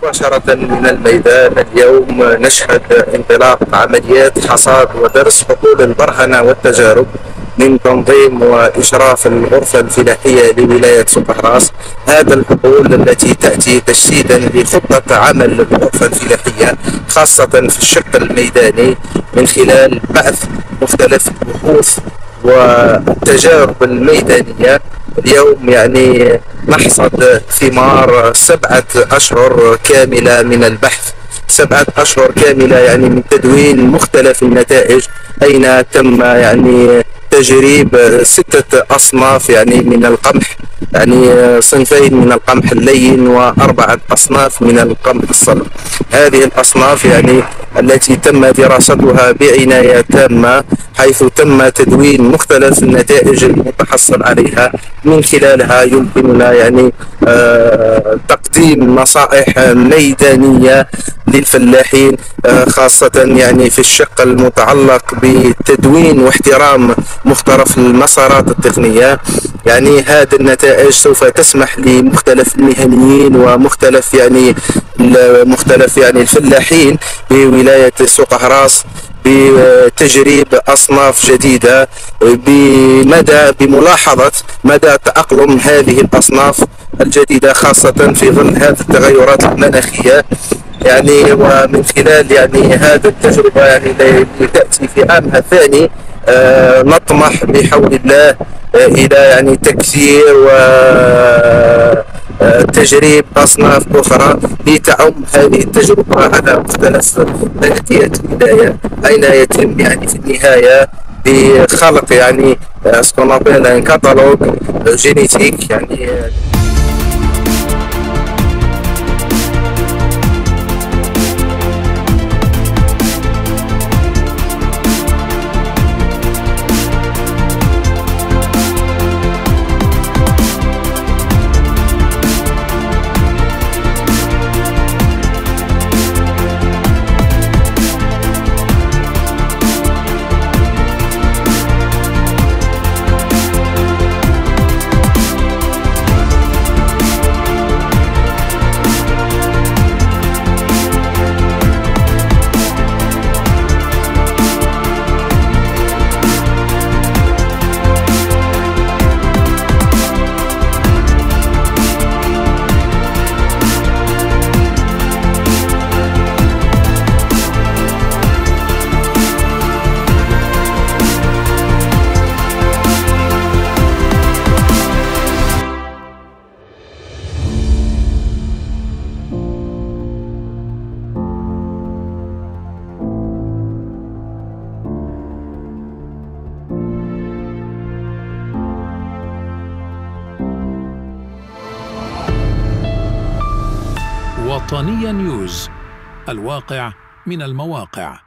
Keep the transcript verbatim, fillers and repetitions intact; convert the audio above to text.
مباشرة من الميدان. اليوم نشهد انطلاق عمليات حصاد ودرس حقول البرهنة والتجارب من تنظيم وإشراف الغرفة الفلاحية لولاية سوق هراس. هذا الحقول التي تأتي تجسيدا لخطة عمل الغرفة الفلاحية خاصة في الشق الميداني من خلال بعث مختلف البحوث والتجارب الميدانية. اليوم يعني نحصد ثمار سبعة أشهر كاملة من البحث، سبعة أشهر كاملة يعني من تدوين مختلف النتائج، أين تم يعني تجريب ستة أصناف يعني من القمح، يعني صنفين من القمح اللين وأربعة أصناف من القمح الصلب. هذه الأصناف يعني التي تم دراستها بعناية تامة، حيث تم تدوين مختلف النتائج المتحصل عليها. من خلالها يمكننا يعني آه تقديم نصائح ميدانية للفلاحين، آه خاصة يعني في الشق المتعلق بتدوين واحترام مختلف المسارات التقنية. يعني هذه النتائج سوف تسمح لمختلف المهنيين ومختلف يعني مختلف يعني الفلاحين بولاية سوق هراس بتجريب أصناف جديدة بمدى بملاحظة مدى تأقلم هذه الأصناف الجديدة، خاصة في ظل هذه التغيرات المناخية. يعني ومن خلال يعني هذه التجربة يعني تأتي في عامها الثاني، آه نطمح بحول الله آه إلى يعني تكثير وتجريب أصناف أخرى لتعم هذه التجربة على مختلف بلديات الولاية، أين يتم يعني في النهاية بخلق يعني سكونابيل كاتالوج جينيتيك يعني. وطنيا نيوز، الواقع من المواقع.